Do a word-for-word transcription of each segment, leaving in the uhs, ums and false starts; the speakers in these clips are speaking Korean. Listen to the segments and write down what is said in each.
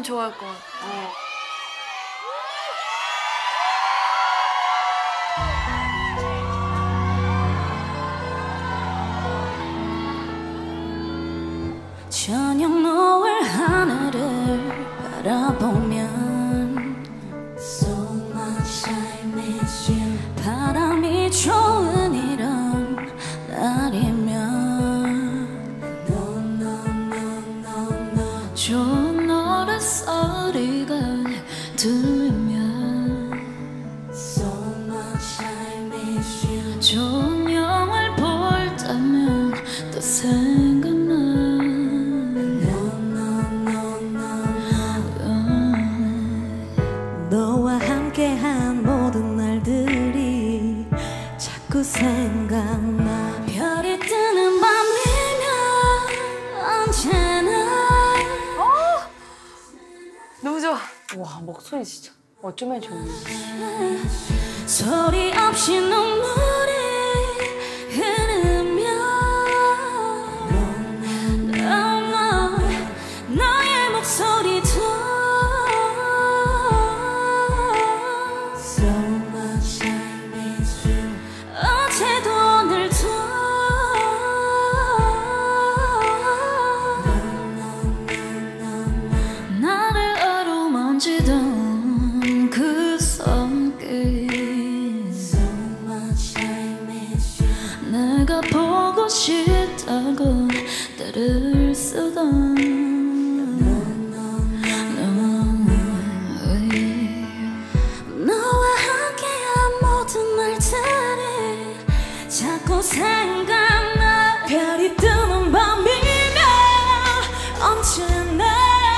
좋아할 것 같아. 어. 저녁 노을 하늘을 바라보면 So much I miss you. 바람이 좋은 이런 날이면 No no no no no. 좋은 노랫소리가 들리면 So much I miss you. 좋은 영화를 볼 때면 또 생각나. 너와 함께한 모든 날들이 자꾸 생각나. 별이 뜨는 밤이면 언제나. 어? 너무 좋아. 와, 목소리 진짜 어쩌면 좋네. 소리 없이 눈물이 흐르면 no, no, 너의 목소리도 그 손길 내가 보고 싶다고 때를 쓰던 너와 함께한 모든 날들이 자꾸 생각나. 별이 뜨는 밤이면 언제나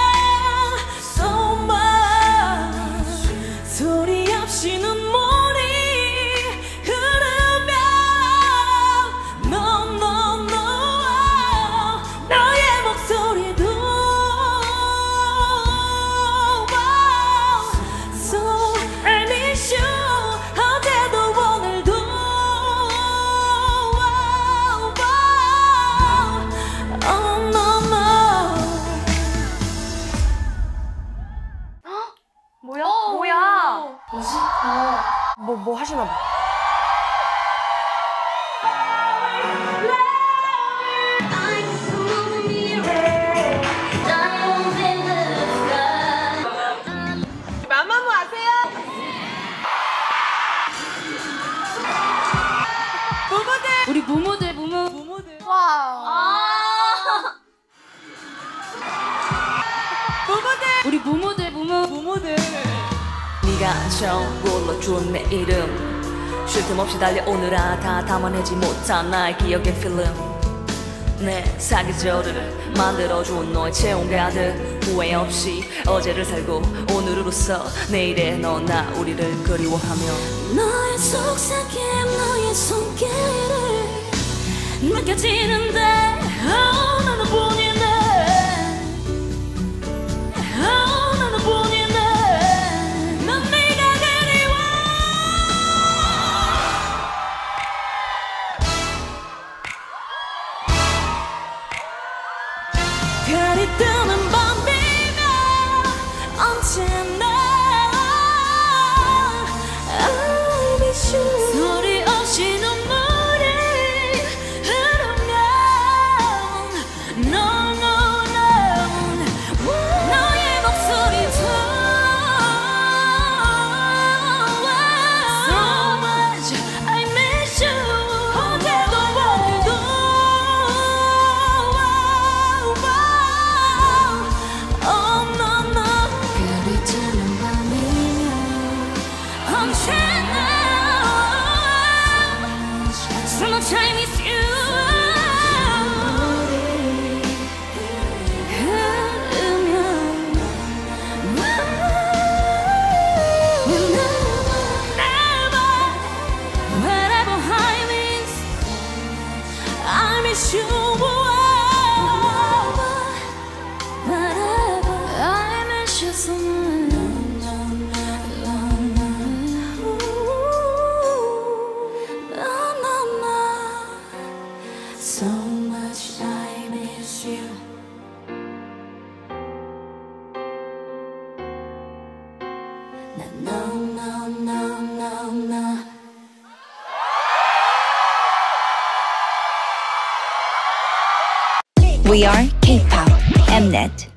소리 없이 눈물이 흐르면 No, no, no. 너의 목소리도 So I miss you. 어제도 오늘도 Oh, no, no. 뭐야? 어, 뭐야? 뭐지? 어. 뭐, 뭐 하시나 봐. 마마무 아세요? 부모들! 우리 부모들, 부모. 부모들. 와. 아. 부모들! 우리 부모들, 부모. 부모들. 네가 처음 불러준 내 이름 쉴 틈 없이 달려오느라 다 담아내지 못한 나의 기억의 필름. 내 사계절을 만들어준 너의 체온 가득 후회 없이 어제를 살고 오늘을 웃어 내일의 너나 우리를 그리워하며 너의 속삭임 너의 손길을 느껴지는데 oh, 나는 뿐이네 oh, 나는 뿐이네 난 네가 그리워. 별이 뜨는 밤이면 언제나 I miss you. 소리 없이 눈물이 흐르면 No, no, no. 너의 목소리도 So much I miss you. 어제도 오늘도 Oh, no, no. 별이 뜨는 밤이면 언제나 So much I miss you. 흐르면 Never, wherever I miss I miss you. Wherever I miss you so much. No, no, no. So much I miss you. no, no, no. We are K-pop Mnet.